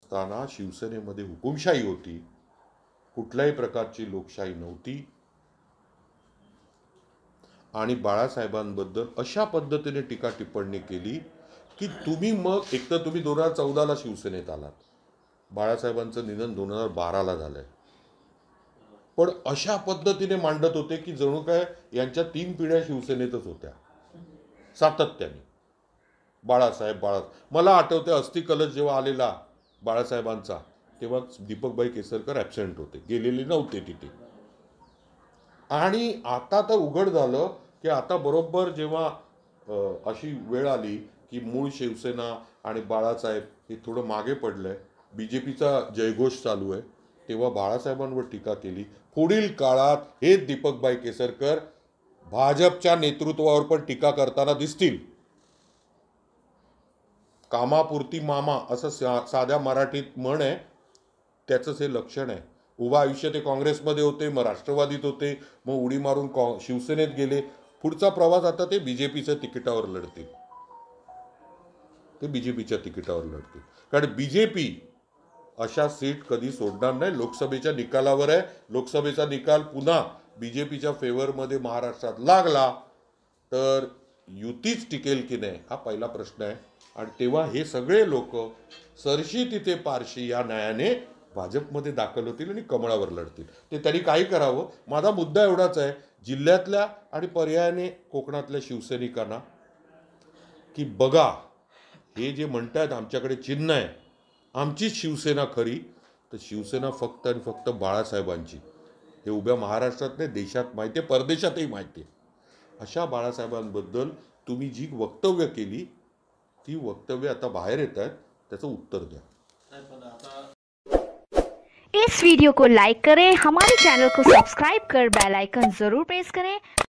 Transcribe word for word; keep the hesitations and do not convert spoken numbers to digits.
असताना शिवसेनेमध्ये हुकुमशाही होती, कुठल्याही प्रकारची लोकशाही नव्हती आणि बाळासाहेबांबद्दल अशा पद्धतीने टीका टिप्पणी केली की तुम्ही मग एकतर तुम्ही दोन हजार चौदाला शिवसेनेत आलात, बाळासाहेबांचं निधन दोन हजार बाराला झालंय, पण अशा पद्धतीने मांडत होते की जणू काय यांच्या तीन पिढ्या शिवसेनेतच होत्या सातत्याने. बाळासाहेब बाळा मला आठवते अस्थि कलश जेव्हा आलेला बाळासाहेबांचा तेव्हा दीपकभाई केसरकर ॲबसेंट होते, गेलेले नव्हते तिथे. आणि आता तर उघड झालं की आता बरोबर जेव्हा अशी वेळ आली की मूळ शिवसेना आणि बाळासाहेब हे थोडं मागे पडलंय, बीजेपीचा जयघोष चालू आहे, तेव्हा बाळासाहेबांवर टीका केली. पुढील काळात हे दीपकभाई केसरकर भाजपच्या नेतृत्वावर पण टीका करताना दिसतील. कामापुरती मामा असं साध्या मराठीत म्हण आहे, त्याचंच हे लक्षण आहे. उभा आयुष्य ते काँग्रेसमध्ये होते, मग राष्ट्रवादीत होते, मग उडी मारून कॉ शिवसेनेत गेले. पुढचा प्रवास आता ते बीजेपीच्या तिकिटावर लढतील, ते बीजेपीच्या तिकिटावर लढतील. कारण बीजेपी अशा सीट कधी सोडणार नाही. लोकसभेच्या निकालावर आहे. लोकसभेचा निकाल पुन्हा बीजेपीच्या फेवरमध्ये महाराष्ट्रात लागला तर युतीच टिकेल की नाही हा पहिला प्रश्न आहे. आणि तेव्हा हे सगळे लोक सरशी तिथे पारशी या न्यायाने भाजपमध्ये दाखल होतील आणि कमळावर लढतील. ते त्यांनी काही करावं. माझा मुद्दा एवढाच आहे जिल्ह्यातल्या आणि पर्यायाने कोकणातल्या शिवसैनिकांना की बघा, हे जे म्हणतात आमच्याकडे चिन्ह आहे, आमचीच शिवसेना खरी, तर शिवसेना फक्त आणि फक्त बाळासाहेबांची. हे उभ्या महाराष्ट्रात नाही, देशात माहिती आहे, परदेशातही माहिती आहे. अशा बाळासाहेबांबद्दल तुम्ही जी वक्तव्य केली ती वक्तव्य आता बाहेर येत आहेत, त्याचं उत्तर द्या. इस वीडियो को लाइक करें, हमारे चैनल को सब्सक्राइब कर बेल आइकन जरूर प्रेस करें